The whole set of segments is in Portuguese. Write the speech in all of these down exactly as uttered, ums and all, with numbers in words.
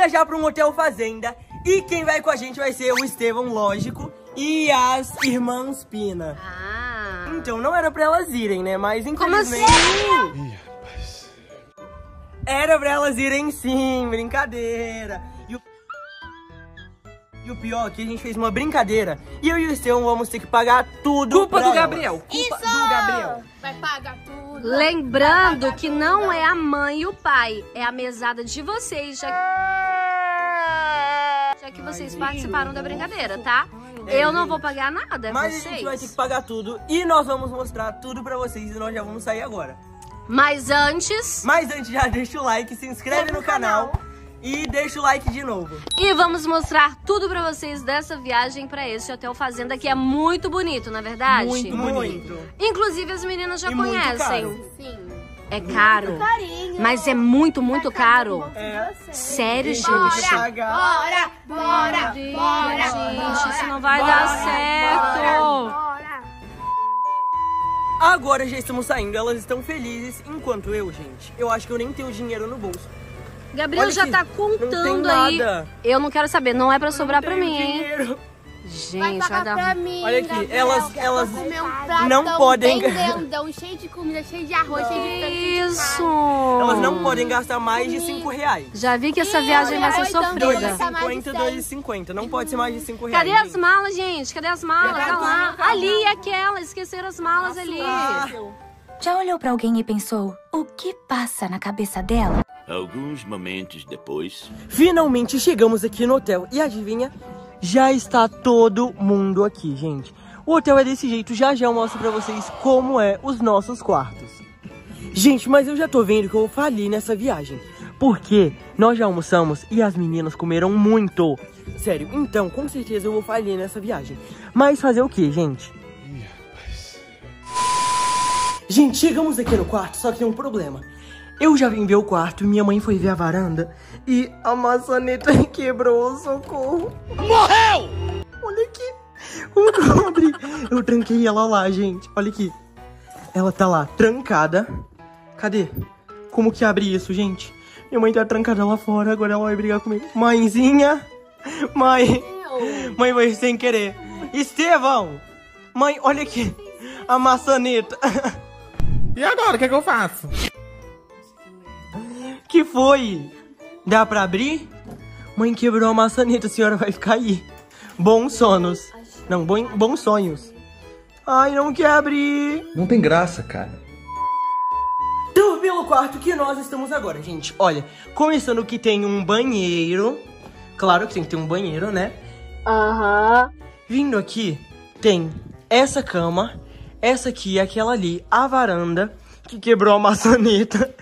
viajar para um hotel fazenda. E quem vai com a gente vai ser o Estevão, lógico, e as irmãs Pina. Ah. Então não era pra elas irem, né? Mas infelizmente... Como assim? Ih, rapaz. Era pra elas irem sim, brincadeira. E o... e o pior é que a gente fez uma brincadeira. E eu e o Estevão vamos ter que pagar tudo. Culpa pra do elas. Gabriel. Culpa Isso! do Gabriel. Vai pagar tudo. Lembrando que não é a mãe e o pai, é a mesada de vocês, já, já que vocês participaram da brincadeira, tá? É, Eu não gente. vou pagar nada, é Mas vocês. a gente vai ter que pagar tudo. E nós vamos mostrar tudo pra vocês. E nós já vamos sair agora. Mas antes... Mas antes, já deixa o like, se inscreve no canal. E deixa o like de novo. E vamos mostrar tudo pra vocês dessa viagem pra esse hotel fazenda, que é muito bonito, na verdade? Muito bonito. Inclusive as meninas já E muito conhecem. caro. Sim. É caro. Carinho. Mas é muito, muito caro. É. Sério, gente? Pagar. Bora, bora, Gente, bora, gente, isso não vai bora, dar certo. bora. Agora já estamos saindo, elas estão felizes. Enquanto eu, gente, eu acho que eu nem tenho dinheiro no bolso. Gabriel Olha já aqui, tá não contando tem aí. nada. Eu não quero saber, não é pra sobrar pra Tenho mim, hein? dinheiro. Vai Gente, vai pagar dar. pra mim, Olha aqui, Gabriel. elas- elas Vou comer um pratão não podem- bem grandão, cheio de comida, cheio de arroz, cheio de frango, cheio de Isso! Elas não podem gastar mais de cinco reais. Já vi que essa viagem vai ser Oi, também. sofrida. Dois. mais de cinquenta, dois e cinquenta. Não pode ser mais de cinco reais. Cadê as gente. malas, gente? Cadê as malas? Cadê Tá as lá. malas? Ali, aquela. Esqueceram as malas ali. Ah, Já olhou pra alguém e pensou, o que passa na cabeça dela? Alguns momentos depois. finalmente chegamos aqui no hotel. E adivinha? Já está todo mundo aqui, gente. O hotel é desse jeito. Já já eu mostro pra vocês como é os nossos quartos. Gente, mas eu já tô vendo que eu falhei nessa viagem. Porque nós já almoçamos e as meninas comeram muito. Sério, então com certeza eu vou falhar nessa viagem. Mas fazer o que, gente? Ih, rapaz. Gente, chegamos aqui no quarto, só que tem um problema. Eu já vim ver o quarto, minha mãe foi ver a varanda e a maçaneta quebrou, socorro. Morreu! Olha aqui, como que eu abri? Eu tranquei ela lá, gente, olha aqui. Ela tá lá, trancada. Cadê? Como que abre isso, gente? Minha mãe tá trancada lá fora, agora ela vai brigar comigo. Mãezinha, mãe, mãe foi sem querer. Estevão, mãe, olha aqui, a maçaneta. E agora, o que é que eu faço? Que foi? Dá pra abrir? Mãe quebrou a maçaneta, a senhora vai ficar aí. Bons sonos. Não, bom, bons sonhos. Ai, não quer abrir. Não tem graça, cara. Então, pelo quarto que nós estamos agora, gente. Olha, começando que tem um banheiro. Claro que tem que ter um banheiro, né? Aham. Vindo aqui, tem essa cama, essa aqui, aquela ali, a varanda, que quebrou a maçaneta.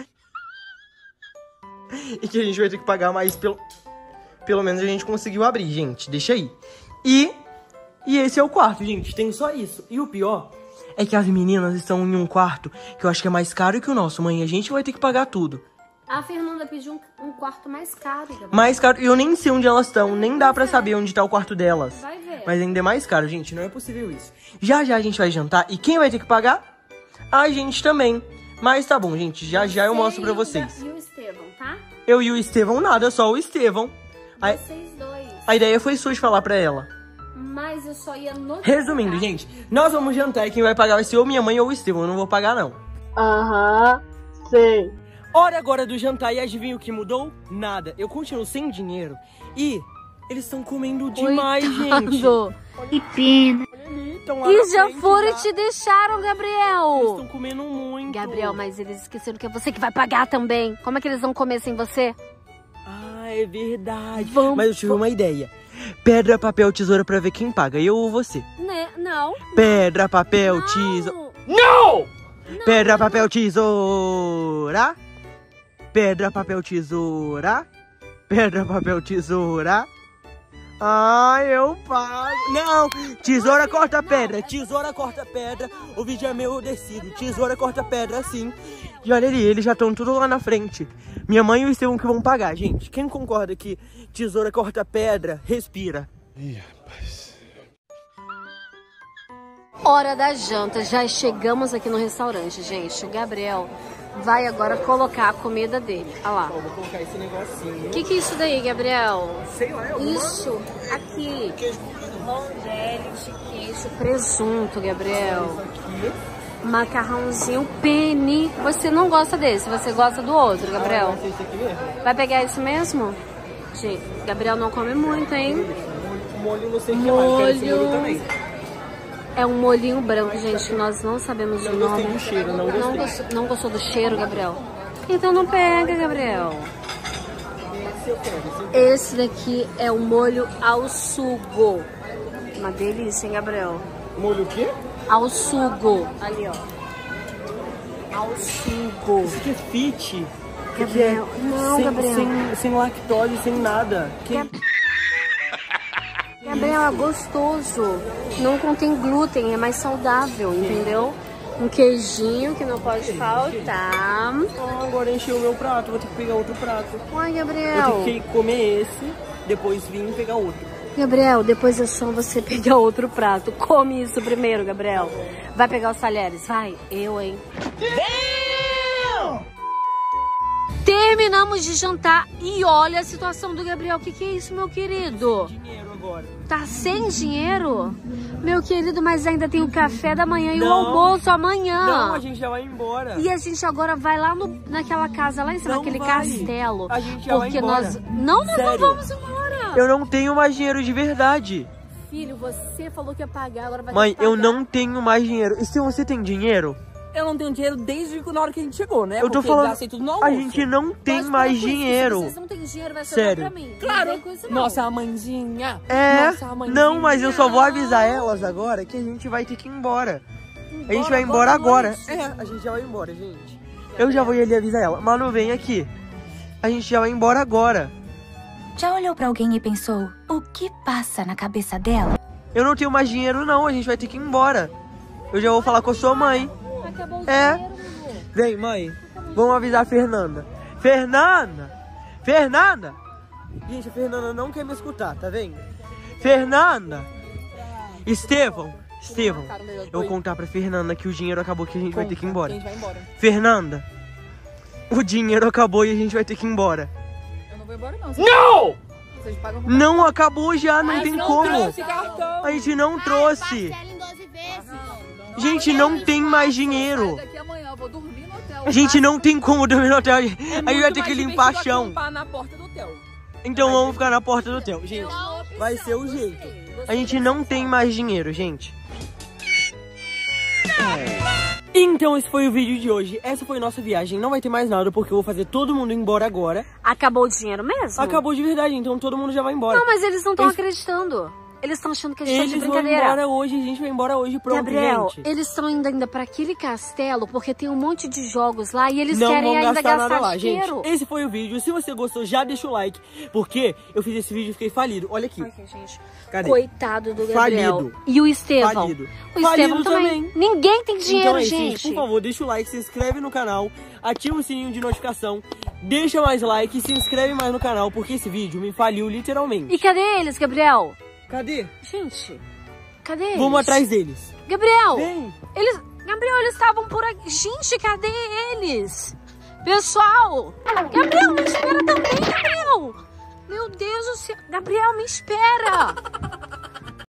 E que a gente vai ter que pagar mais pelo... Pelo menos a gente conseguiu abrir, gente. Deixa aí. E... E esse é o quarto, gente. Tem só isso. E o pior é que as meninas estão em um quarto que eu acho que é mais caro que o nosso, mãe. A gente vai ter que pagar tudo. A Fernanda pediu um, um quarto mais caro, Gabriel. Mais caro. Eu nem sei onde elas estão. Nem dá pra saber onde tá o quarto delas. Vai ver. Mas ainda é mais caro, gente. Não é possível isso. Já já a gente vai jantar. E quem vai ter que pagar? A gente também. Mas tá bom, gente. Já já eu mostro pra vocês. E o Estevão, tá? Eu e o Estevão nada, só o Estevão. A, Vocês dois. a ideia foi sua de falar pra ela. Mas eu só ia no... Resumindo, gente, nós vamos jantar e quem vai pagar vai ser ou minha mãe ou o Estevão. Eu não vou pagar, não. Aham, sei. Hora agora do jantar e adivinha o que mudou? Nada. Eu continuo sem dinheiro e eles estão comendo demais, gente. Que pena. Olha ali, estão lá E na já frente foram e já. te deixaram, Eles Gabriel. estão comendo muito. Gabriel, mas eles esqueceram que é você que vai pagar também. Como é que eles vão comer sem você? Ah, é verdade. Vamos- Mas eu tive uma ideia. Pedra, papel, tesoura pra ver quem paga. Eu ou você? Né? Não. Pedra, papel, tesoura. Não. Pedra, papel, tesoura. Pedra, papel, tesoura. Pedra, papel, tesoura. Ah, eu pago. Não, tesoura corta pedra. Tesoura corta pedra. O vídeo é meu, eu decido. Tesoura corta pedra, sim. E olha ali, eles já estão tudo lá na frente. Minha mãe e o Estevão que vão pagar, gente. Quem concorda que tesoura corta pedra, respira. Ih, rapaz. Hora da janta. Já chegamos aqui no restaurante, gente. O Gabriel vai agora colocar a comida dele. Olha lá. Ó, vou colocar esse negocinho. O que que é isso daí, Gabriel? Sei lá, é uma... Isso, aqui. Rondelli de queijo, presunto, Gabriel. Macarrãozinho penne. Você não gosta desse, você gosta do outro, Gabriel. Ah, vai ser esse aqui mesmo? Vai pegar esse mesmo? Gente, Gabriel não come muito, hein? Molho não sei o que mais, quero esse molho também. É um molhinho branco, gente, que nós não sabemos o Não nome. gostei do cheiro, não gostei. Não gostou, não gostou do cheiro, Gabriel? Então não pega, Gabriel. Esse eu quero, esse eu quero. Esse daqui é o molho ao sugo. Uma delícia, hein, Gabriel? Molho o quê? Ao sugo. Ali, ó. Ao sugo. Esse aqui é fit. Gabriel, não, sem, Gabriel. Sem, sem lactose, sem nada. Que... Gabriel, é gostoso. Não contém glúten, é mais saudável, entendeu? Um queijinho que não pode faltar. Ah, agora encheu o meu prato, vou ter que pegar outro prato. Ai, Vou Gabriel. ter que comer esse, depois vir pegar outro. Gabriel, depois é só você pegar outro prato. Come isso primeiro, Gabriel. Vai pegar os talheres, vai. Eu, hein? Terminamos de jantar e olha a situação do Gabriel. O que, que é isso, meu querido? Dinheiro agora. Tá sem dinheiro? Meu querido, mas ainda tem o café da manhã e o Não. almoço amanhã. Não, a gente já vai embora. E a gente agora vai lá no, naquela casa, lá em cima, Não naquele vai. castelo. A gente já vai porque embora. nós. Não, nós Sério. não vamos embora. Eu não tenho mais dinheiro de verdade. Filho, você falou que ia pagar, agora vai Mãe, ter que eu pagar. não tenho mais dinheiro. E se você tem dinheiro? Eu não tenho dinheiro desde na hora que a gente chegou, né? Eu tô Porque falando, gastei tudo no almoço. a gente não tem Mas mais para com isso, dinheiro. Se vocês não têm dinheiro, vai ser Sério. pra mim. Claro. Não vem com isso, não. Nossa, mãezinha. É, Nossa, mãezinha. não, mas eu só vou avisar elas agora que a gente vai ter que ir embora. A gente vai embora agora. É, a gente já vai embora, gente. Eu já vou ir ali avisar ela. Manu, vem aqui. A gente já vai embora agora. Já olhou pra alguém e pensou, o que passa na cabeça dela? Eu não tenho mais dinheiro, não. A gente vai ter que ir embora. Eu já vou falar com a sua mãe. Acabou o É. dinheiro, Lulu. Vem, mãe. Vamos avisar a Fernanda. Fernanda! Fernanda! Gente, a Fernanda não quer me escutar, tá vendo? Fernanda! Estevão! Estevão, eu vou contar pra Fernanda que o dinheiro acabou, que a gente vai ter que ir embora. A gente vai embora. Fernanda! O dinheiro acabou e a gente vai ter que ir embora. Eu não vou embora, não. Não! Vocês pagam com Não acabou já, não Mas tem não como. trouxe cartão. A gente não trouxe. Parcela em doze vezes. Gente, não tem mais dinheiro. Sai daqui amanhã, eu vou dormir no hotel. A gente não tem como dormir no hotel. A É gente vai muito ter que mais limpar divertido chão. acampar na porta do hotel. Então vamos ficar na porta do hotel. Gente, Não, vai ser o gostei, jeito. gostei A gente dessa não opção. tem mais dinheiro, gente. Então esse foi o vídeo de hoje. Essa foi nossa viagem. Não vai ter mais nada porque eu vou fazer todo mundo embora agora. Acabou o dinheiro mesmo? Acabou de verdade, então todo mundo já vai embora. Não, mas eles não estão Eles- acreditando. Eles estão achando que a gente tá Eles de vão brincadeira. embora hoje, a gente vai embora hoje, pronto, Gabriel, gente. eles estão indo ainda pra aquele castelo porque tem um monte de jogos lá e eles Não querem vão ainda gastar gastar, nada lá, gente. dinheiro. Esse foi o vídeo. Se você gostou, já deixa o like, porque eu fiz esse vídeo e fiquei falido. Olha aqui. Ai, gente. Cadê? Coitado do Gabriel. Falido. E o Estevão. Falido. O Falido Estevão também. também. Ninguém tem dinheiro, Então é isso, gente. Por favor, deixa o like, se inscreve no canal, ativa o sininho de notificação, deixa mais like e se inscreve mais no canal, porque esse vídeo me faliu literalmente. E cadê eles, Gabriel? Cadê? Gente, cadê eles? Vamos atrás deles. Gabriel, Vem. eles... Gabriel, eles estavam por aqui. Gente, cadê eles? Pessoal! Gabriel, me espera também, Gabriel! Meu Deus do céu! Gabriel, me espera!